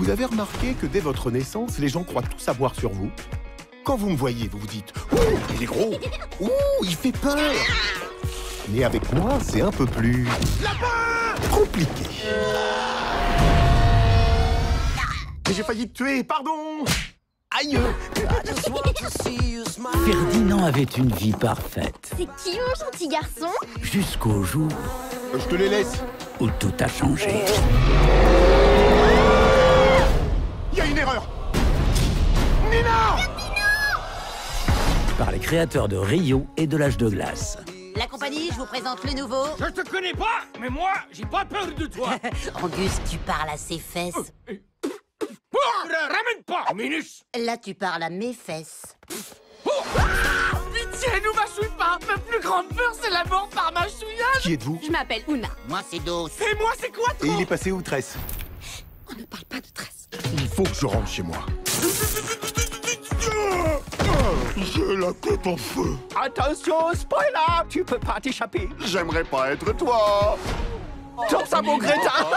Vous avez remarqué que dès votre naissance, les gens croient tout savoir sur vous? Quand vous me voyez, vous vous dites « Ouh, il est gros! Ouh, il fait peur !» Mais avec moi, c'est un peu plus... compliqué. Mais j'ai failli te tuer, pardon! Aïe! Ferdinand avait une vie parfaite. C'est qui mon gentil garçon? Jusqu'au jour Je te les laisse. où tout a changé. Il y a une erreur! Nina! Par les créateurs de Rio et de l'Âge de glace. La compagnie, je vous présente le nouveau. Je te connais pas, mais moi, j'ai pas peur de toi. Angus, tu parles à ses fesses. Ramène pas, Minus. Là, tu parles à mes fesses. Pitié, nous mâchouille pas. Ma plus grande peur, c'est la mort par mâchouillage. Qui êtes-vous? Je m'appelle Ouna. Moi, c'est Dos. Et moi, c'est quoi, Et toi? il est passé où, Tress? On ne parle pas de tresse. Il faut que je rentre chez moi. J'ai la tête en feu. Attention, spoiler. Tu peux pas t'échapper. J'aimerais pas être toi. Tourne ça, mon crétin.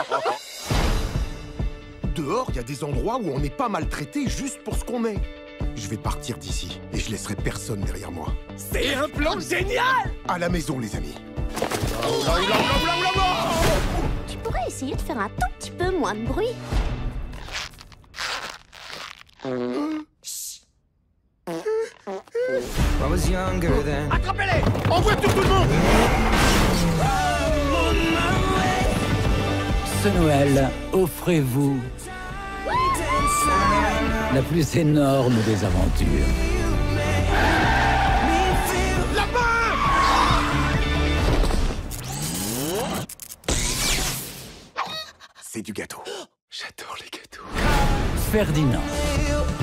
Dehors, il y a des endroits où on n'est pas maltraité juste pour ce qu'on est. Je vais partir d'ici et je laisserai personne derrière moi. C'est un plan génial. À la maison, les amis. Tu pourrais essayer de faire un tout petit peu moins de bruit. Attrapez-les. Envoie tout le monde! Ce Noël, offrez-vous la plus énorme des aventures. C'est du gâteau. J'adore les gâteaux. Ferdinand.